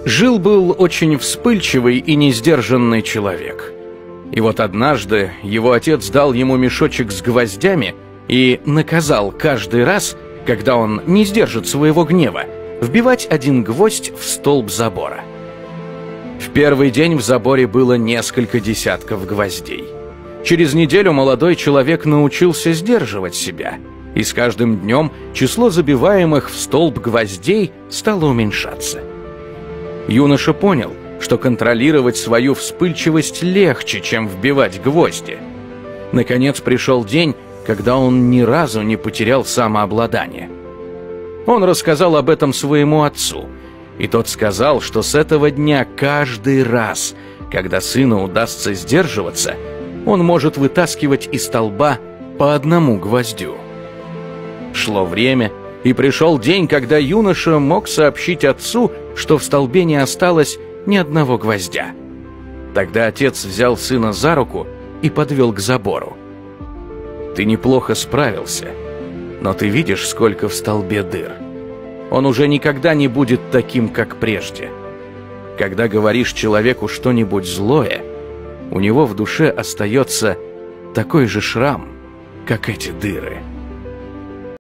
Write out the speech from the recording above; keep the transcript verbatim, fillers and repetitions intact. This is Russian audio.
Жил-был очень вспыльчивый и несдержанный человек. И вот однажды его отец дал ему мешочек с гвоздями и наказал каждый раз, когда он не сдержит своего гнева, вбивать один гвоздь в столб забора. В первый день в заборе было несколько десятков гвоздей. Через неделю молодой человек научился сдерживать себя, и с каждым днем число забиваемых в столб гвоздей стало уменьшаться. Юноша понял, что контролировать свою вспыльчивость легче, чем вбивать гвозди. Наконец пришел день, когда он ни разу не потерял самообладание. Он рассказал об этом своему отцу, и тот сказал, что с этого дня каждый раз, когда сыну удастся сдерживаться, он может вытаскивать из столба по одному гвоздю. Шло время, и пришел день, когда юноша мог сообщить отцу, что в столбе не осталось ни одного гвоздя. Тогда отец взял сына за руку и подвел к забору. «Ты неплохо справился, но ты видишь, сколько в столбе дыр. Он уже никогда не будет таким, как прежде. Когда говоришь человеку что-нибудь злое, у него в душе остается такой же шрам, как эти дыры».